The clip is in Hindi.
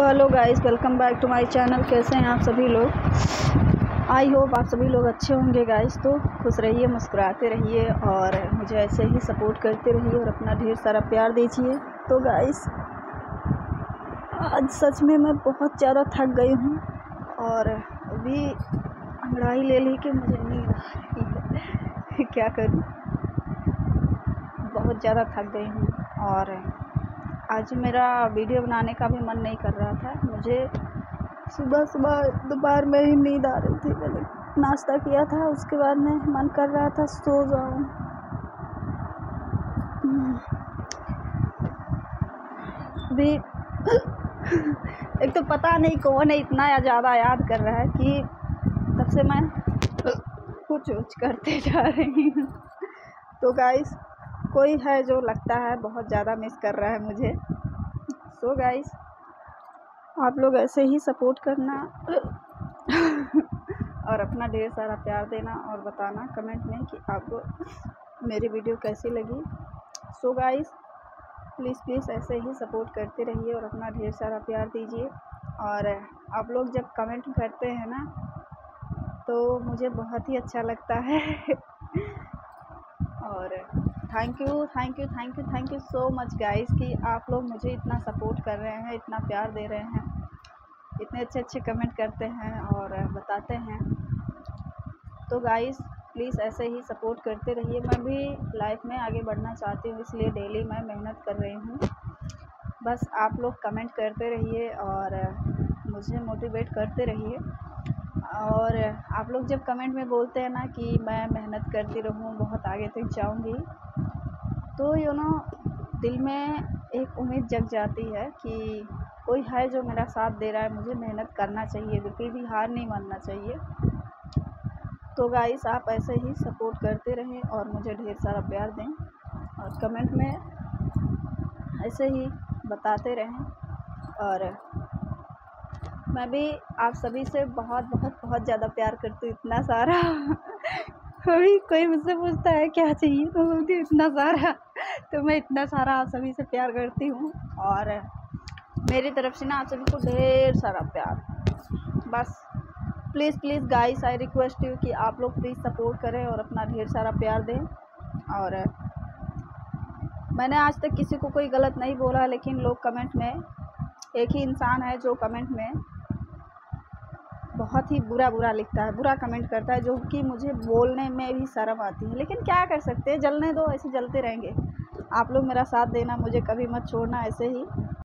Hello guys, welcome back to my channel. कैसे हैं आप सभी लोग? आई होप आप सभी लोग अच्छे होंगे गाइस। तो खुश रहिए, मुस्कुराते रहिए और मुझे ऐसे ही सपोर्ट करते रहिए और अपना ढेर सारा प्यार दीजिए। तो गाइस, आज सच में मैं बहुत ज़्यादा थक गई हूँ और अभी अंगड़ाई ले ली कि मुझे नींद आ रही है। क्या करूँ, बहुत ज़्यादा थक गई हूँ और आज मेरा वीडियो बनाने का भी मन नहीं कर रहा था। मुझे सुबह सुबह दोपहर में ही नींद आ रही थी। मैंने नाश्ता किया था, उसके बाद में मन कर रहा था सो जाऊं। भी एक तो पता नहीं कौन है इतना ज़्यादा याद कर रहा है कि तब से मैं कुछ करते जा रही हूँ। तो गाइस, कोई है जो लगता है बहुत ज़्यादा मिस कर रहा है मुझे। सो गाइस, आप लोग ऐसे ही सपोर्ट करना और अपना ढेर सारा प्यार देना और बताना कमेंट में कि आपको मेरी वीडियो कैसी लगी। सो गाइस, प्लीज़ ऐसे ही सपोर्ट करते रहिए और अपना ढेर सारा प्यार दीजिए। और आप लोग जब कमेंट करते हैं ना तो मुझे बहुत ही अच्छा लगता है। और thank you so much guys कि आप लोग मुझे इतना सपोर्ट कर रहे हैं, इतना प्यार दे रहे हैं, इतने अच्छे कमेंट करते हैं और बताते हैं। तो गाइस, प्लीज़ ऐसे ही सपोर्ट करते रहिए। मैं भी लाइफ में आगे बढ़ना चाहती हूँ, इसलिए डेली मैं मेहनत कर रही हूँ। बस आप लोग कमेंट करते रहिए और मुझे मोटिवेट करते रहिए। और आप लोग जब कमेंट में बोलते हैं ना कि मैं मेहनत करती रहूँ, बहुत आगे तक जाऊँगी, तो दिल में एक उम्मीद जग जाती है कि कोई है जो मेरा साथ दे रहा है। मुझे मेहनत करना चाहिए, बिल्कुल भी हार नहीं मानना चाहिए। तो गाइस, आप ऐसे ही सपोर्ट करते रहें और मुझे ढेर सारा प्यार दें और कमेंट में ऐसे ही बताते रहें। और मैं भी आप सभी से बहुत ज़्यादा प्यार करती हूँ, इतना सारा। अभी कोई मुझसे पूछता है क्या चाहिए तो बोलती हूँ इतना सारा। तो मैं इतना सारा आप सभी से प्यार करती हूँ और मेरी तरफ से ना आप सभी को ढेर सारा प्यार। बस please guys, I request you कि आप लोग प्लीज़ सपोर्ट करें और अपना ढेर सारा प्यार दें। और मैंने आज तक किसी को कोई गलत नहीं बोला, लेकिन लोग कमेंट में, एक ही इंसान है जो कमेंट में बहुत ही बुरा लिखता है, बुरा कमेंट करता है, जो कि मुझे बोलने में भी शर्म आती है। लेकिन क्या कर सकते हैं, जलने दो, ऐसे जलते रहेंगे। आप लोग मेरा साथ देना, मुझे कभी मत छोड़ना ऐसे ही।